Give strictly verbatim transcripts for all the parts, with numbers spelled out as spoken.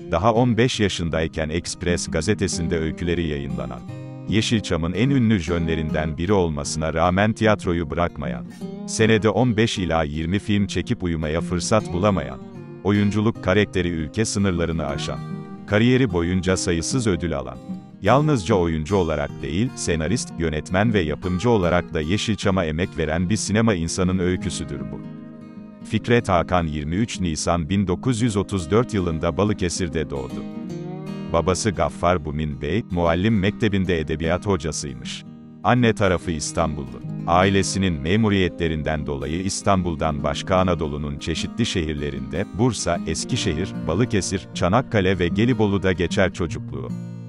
Daha on beş yaşındayken Express gazetesinde öyküleri yayınlanan, Yeşilçam'ın en ünlü jönlerinden biri olmasına rağmen tiyatroyu bırakmayan, senede on beş ila yirmi film çekip uyumaya fırsat bulamayan, oyunculuk karakteri ülke sınırlarını aşan, kariyeri boyunca sayısız ödül alan, yalnızca oyuncu olarak değil, senarist, yönetmen ve yapımcı olarak da Yeşilçam'a emek veren bir sinema insanın öyküsüdür bu. Fikret Hakan yirmi üç Nisan bin dokuz yüz otuz dört yılında Balıkesir'de doğdu. Babası Gaffar Bumin Bey, Muallim Mektebi'nde edebiyat hocasıymış. Anne tarafı İstanbullu. Ailesinin memuriyetlerinden dolayı İstanbul'dan başka Anadolu'nun çeşitli şehirlerinde, Bursa, Eskişehir, Balıkesir, Çanakkale ve Gelibolu'da geçer çocukluğu.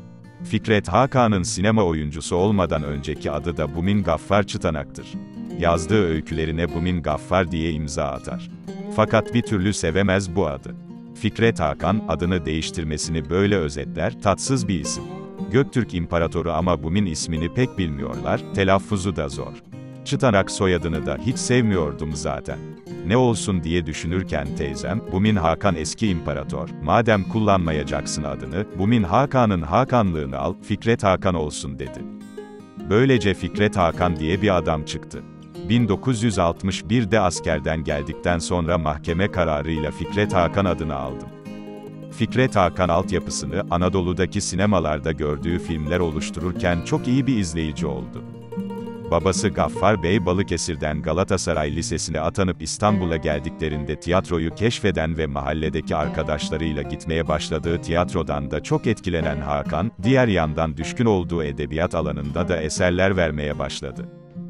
Fikret Hakan'ın sinema oyuncusu olmadan önceki adı da Bumin Gaffar Çıtanak'tır. Yazdığı öykülerine Bumin Gaffar diye imza atar. Fakat bir türlü sevemez bu adı. Fikret Hakan, adını değiştirmesini böyle özetler, tatsız bir isim. Göktürk İmparatoru ama Bumin ismini pek bilmiyorlar, telaffuzu da zor. Çıtanak soyadını da hiç sevmiyordum zaten. Ne olsun diye düşünürken teyzem, Bumin Hakan eski imparator, madem kullanmayacaksın adını, Bumin Hakan'ın Hakanlığını al, Fikret Hakan olsun dedi. Böylece Fikret Hakan diye bir adam çıktı. bin dokuz yüz altmış bir'de askerden geldikten sonra mahkeme kararıyla Fikret Hakan adını aldım. Fikret Hakan altyapısını Anadolu'daki sinemalarda gördüğü filmler oluştururken çok iyi bir izleyici oldu. Babası Gaffar Bey Balıkesir'den Galatasaray Lisesi'ne atanıp İstanbul'a geldiklerinde tiyatroyu keşfeden ve mahalledeki arkadaşlarıyla gitmeye başladığı tiyatrodan da çok etkilenen Hakan, diğer yandan düşkün olduğu edebiyat alanında da eserler vermeye başladı.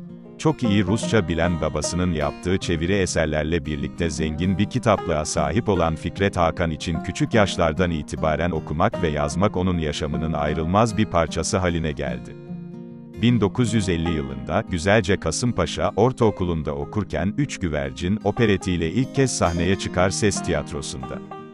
Çok iyi Rusça bilen babasının yaptığı çeviri eserlerle birlikte zengin bir kitaplığa sahip olan Fikret Hakan için küçük yaşlardan itibaren okumak ve yazmak onun yaşamının ayrılmaz bir parçası haline geldi. bin dokuz yüz elli yılında, Güzelce Kasımpaşa Ortaokulu'nda okurken Üç Güvercin operetiyle ilk kez sahneye çıkar Ses Tiyatrosu'nda.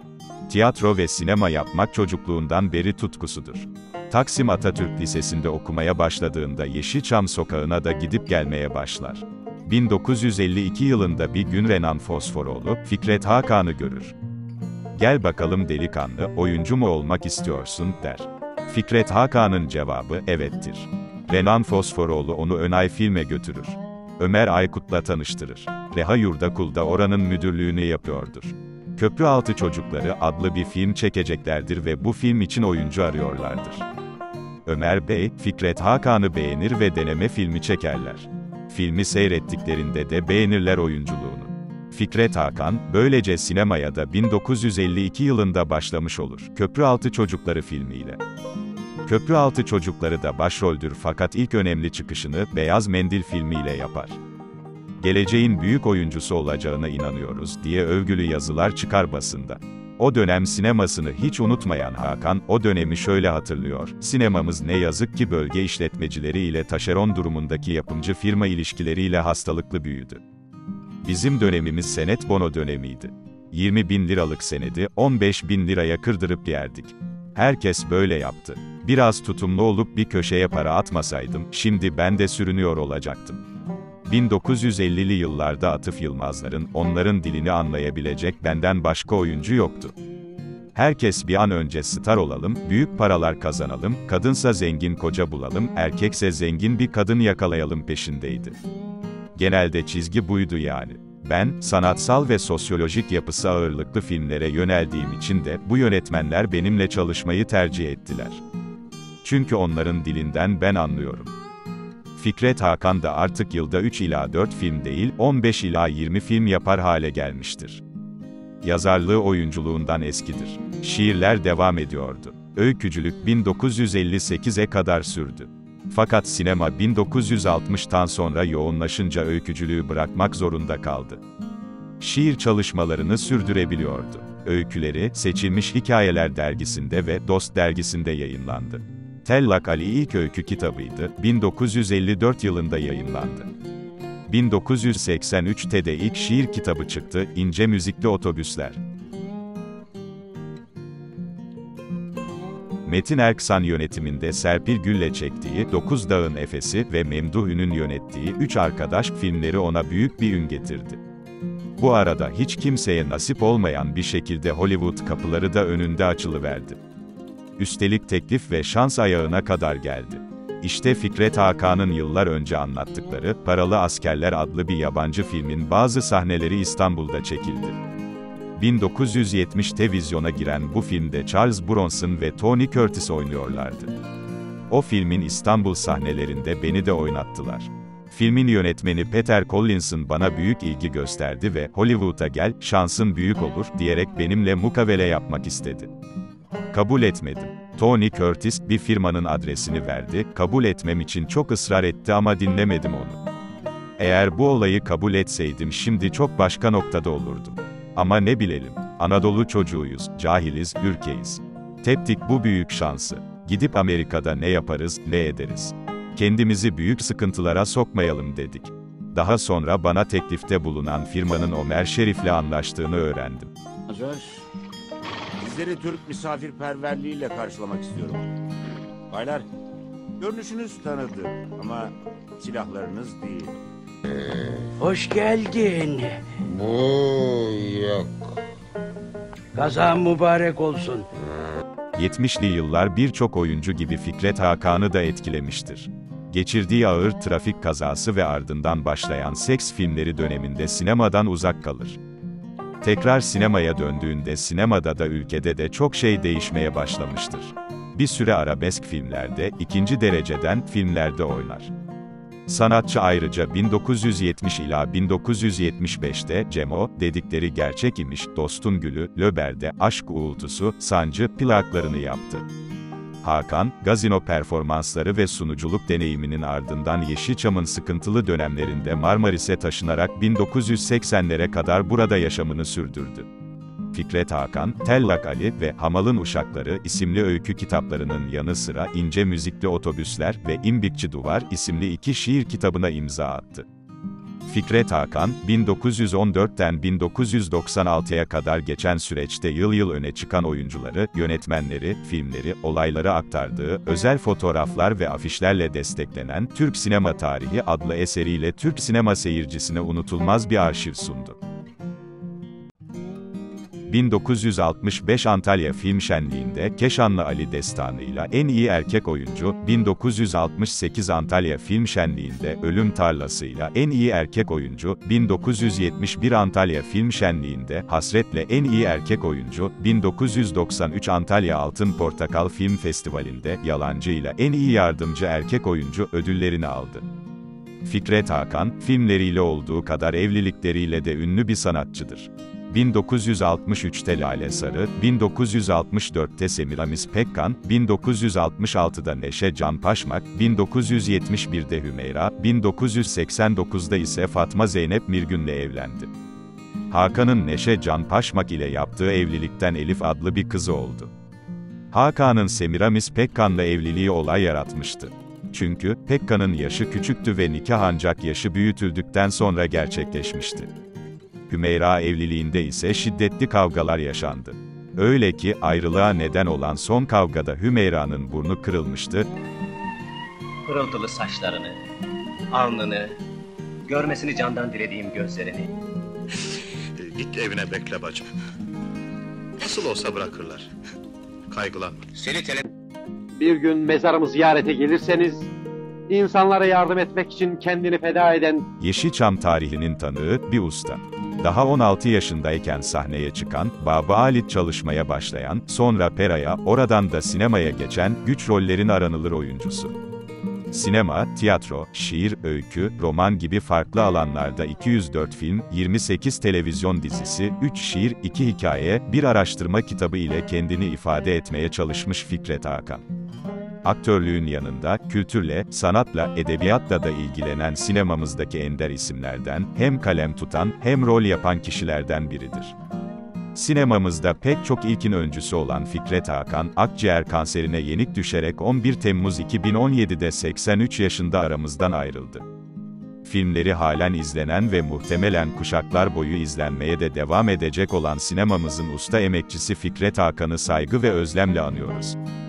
Tiyatro ve sinema yapmak çocukluğundan beri tutkusudur. Taksim Atatürk Lisesi'nde okumaya başladığında Yeşilçam sokağına da gidip gelmeye başlar. bin dokuz yüz elli iki yılında bir gün Renan Fosforoğlu, Fikret Hakan'ı görür. "Gel bakalım delikanlı, oyuncu mu olmak istiyorsun?" der. Fikret Hakan'ın cevabı, "evettir." Renan Fosforoğlu onu Önay Film'e götürür. Ömer Aykut'la tanıştırır. Reha Yurdakul'da oranın müdürlüğünü yapıyordur. Köprüaltı Çocukları adlı bir film çekeceklerdir ve bu film için oyuncu arıyorlardır. Ömer Bey, Fikret Hakan'ı beğenir ve deneme filmi çekerler. Filmi seyrettiklerinde de beğenirler oyunculuğunu. Fikret Hakan, böylece sinemaya da bin dokuz yüz elli iki yılında başlamış olur, Köprüaltı Çocukları filmiyle. Köprüaltı Çocukları da başroldür fakat ilk önemli çıkışını Beyaz Mendil filmiyle yapar. "Geleceğin büyük oyuncusu olacağına inanıyoruz" diye övgülü yazılar çıkar basında. O dönem sinemasını hiç unutmayan Hakan, o dönemi şöyle hatırlıyor: "Sinemamız ne yazık ki bölge işletmecileri ile taşeron durumundaki yapımcı firma ilişkileriyle hastalıklı büyüdü. Bizim dönemimiz senet bono dönemiydi. yirmi bin liralık senedi on beş bin liraya kırdırıp yerdik. Herkes böyle yaptı. Biraz tutumlu olup bir köşeye para atmasaydım, şimdi ben de sürünüyor olacaktım." bin dokuz yüz ellili yıllarda Atıf Yılmazların, onların dilini anlayabilecek benden başka oyuncu yoktu. Herkes bir an önce star olalım, büyük paralar kazanalım, kadınsa zengin koca bulalım, erkekse zengin bir kadın yakalayalım peşindeydi. Genelde çizgi buydu yani. Ben, sanatsal ve sosyolojik yapısı ağırlıklı filmlere yöneldiğim için de, bu yönetmenler benimle çalışmayı tercih ettiler. Çünkü onların dilinden ben anlıyorum. Fikret Hakan da artık yılda üç ila dört film değil, on beş ila yirmi film yapar hale gelmiştir. Yazarlığı oyunculuğundan eskidir. Şiirler devam ediyordu. Öykücülük bin dokuz yüz elli sekize kadar sürdü. Fakat sinema bin dokuz yüz altmıştan sonra yoğunlaşınca öykücülüğü bırakmak zorunda kaldı. Şiir çalışmalarını sürdürebiliyordu. Öyküleri, Seçilmiş Hikayeler dergisinde ve Dost dergisinde yayınlandı. Tellak Ali ilk öykü kitabıydı, bin dokuz yüz elli dört yılında yayınlandı. bin dokuz yüz seksen üçte de ilk şiir kitabı çıktı, İnce Müzikli Otobüsler. Metin Erksan yönetiminde Serpil Gül'le çektiği Dokuz Dağın Efesi ve Memduh Ün'ün yönettiği Üç Arkadaş filmleri ona büyük bir ün getirdi. Bu arada hiç kimseye nasip olmayan bir şekilde Hollywood kapıları da önünde açılıverdi. Üstelik teklif ve şans ayağına kadar geldi. İşte Fikret Hakan'ın yıllar önce anlattıkları Paralı Askerler adlı bir yabancı filmin bazı sahneleri İstanbul'da çekildi. bin dokuz yüz yetmişte vizyona giren bu filmde Charles Bronson ve Tony Curtis oynuyorlardı. O filmin İstanbul sahnelerinde beni de oynattılar. Filmin yönetmeni Peter Collinson bana büyük ilgi gösterdi ve "Hollywood'a gel, şansın büyük olur" diyerek benimle mukavele yapmak istedi. Kabul etmedim. Tony Curtis bir firmanın adresini verdi, kabul etmem için çok ısrar etti ama dinlemedim onu. Eğer bu olayı kabul etseydim şimdi çok başka noktada olurdum. Ama ne bilelim, Anadolu çocuğuyuz, cahiliz, ürkeyiz. Teptik bu büyük şansı. Gidip Amerika'da ne yaparız, ne ederiz? Kendimizi büyük sıkıntılara sokmayalım dedik. Daha sonra bana teklifte bulunan firmanın Ömer Şerif'le anlaştığını öğrendim. Arkadaş, sizleri Türk misafirperverliğiyle karşılamak istiyorum. Baylar, görünüşünüz tanıdık ama silahlarınız değil. Hoş geldin. Bu yok. Kazan mübarek olsun. yetmişli yıllar birçok oyuncu gibi Fikret Hakan'ı da etkilemiştir. Geçirdiği ağır trafik kazası ve ardından başlayan seks filmleri döneminde sinemadan uzak kalır. Tekrar sinemaya döndüğünde sinemada da ülkede de çok şey değişmeye başlamıştır. Bir süre arabesk filmlerde, ikinci dereceden filmlerde oynar. Sanatçı ayrıca bin dokuz yüz yetmiş ila bin dokuz yüz yetmiş beşte Cemo dedikleri gerçek imiş, Dostun Gülü, Löber'de Aşk Uğultusu, Sancı plaklarını yaptı. Hakan, gazino performansları ve sunuculuk deneyiminin ardından Yeşilçam'ın sıkıntılı dönemlerinde Marmaris'e taşınarak bin dokuz yüz seksenlere kadar burada yaşamını sürdürdü. Fikret Hakan, Tellak Ali ve Hamal'ın Uşakları isimli öykü kitaplarının yanı sıra İnce Müzikli Otobüsler ve İmbikçi Duvar isimli iki şiir kitabına imza attı. Fikret Hakan, bin dokuz yüz on dörtten bin dokuz yüz doksan altıya kadar geçen süreçte yıl yıl öne çıkan oyuncuları, yönetmenleri, filmleri, olayları aktardığı, özel fotoğraflar ve afişlerle desteklenen Türk Sinema Tarihi adlı eseriyle Türk sinema seyircisine unutulmaz bir arşiv sundu. bin dokuz yüz altmış beş Antalya Film Şenliği'nde Keşanlı Ali destanıyla en iyi erkek oyuncu, bin dokuz yüz altmış sekiz Antalya Film Şenliği'nde Ölüm Tarlası'yla en iyi erkek oyuncu, bin dokuz yüz yetmiş bir Antalya Film Şenliği'nde Hasret'le en iyi erkek oyuncu, bin dokuz yüz doksan üç Antalya Altın Portakal Film Festivali'nde Yalancı'yla en iyi yardımcı erkek oyuncu ödüllerini aldı. Fikret Hakan, filmleriyle olduğu kadar evlilikleriyle de ünlü bir sanatçıdır. bin dokuz yüz altmış üçte Lale Sarı, bin dokuz yüz altmış dörtte Semiramis Pekkan, bin dokuz yüz altmış altıda Neşe Can Paşmak, bin dokuz yüz yetmiş birde Hümeyra, bin dokuz yüz seksen dokuzda ise Fatma Zeynep Mirgün'le evlendi. Hakan'ın Neşe Can Paşmak ile yaptığı evlilikten Elif adlı bir kızı oldu. Hakan'ın Semiramis Pekkan'la evliliği olay yaratmıştı. Çünkü Pekkan'ın yaşı küçüktü ve nikah ancak yaşı büyütüldükten sonra gerçekleşmişti. Hümeyra evliliğinde ise şiddetli kavgalar yaşandı. Öyle ki ayrılığa neden olan son kavgada Hümeyra'nın burnu kırılmıştı. Pırıltılı saçlarını, alnını, görmesini candan dilediğim gözlerini. Git evine bekle bacım. Nasıl olsa bırakırlar. Kaygılanma. Seni tele... Bir gün mezarımı ziyarete gelirseniz, insanlara yardım etmek için kendini feda eden Yeşilçam tarihinin tanığı bir usta. Daha on altı yaşındayken sahneye çıkan, Baba Halit çalışmaya başlayan, sonra Pera'ya, oradan da sinemaya geçen, güç rollerin aranılır oyuncusu. Sinema, tiyatro, şiir, öykü, roman gibi farklı alanlarda iki yüz dört film, yirmi sekiz televizyon dizisi, üç şiir, iki hikaye, bir araştırma kitabı ile kendini ifade etmeye çalışmış Fikret Hakan. Aktörlüğün yanında, kültürle, sanatla, edebiyatla da ilgilenen sinemamızdaki ender isimlerden, hem kalem tutan, hem rol yapan kişilerden biridir. Sinemamızda pek çok ilkin öncüsü olan Fikret Hakan, akciğer kanserine yenik düşerek on bir Temmuz iki bin on yedide seksen üç yaşında aramızdan ayrıldı. Filmleri halen izlenen ve muhtemelen kuşaklar boyu izlenmeye de devam edecek olan sinemamızın usta emekçisi Fikret Hakan'ı saygı ve özlemle anıyoruz.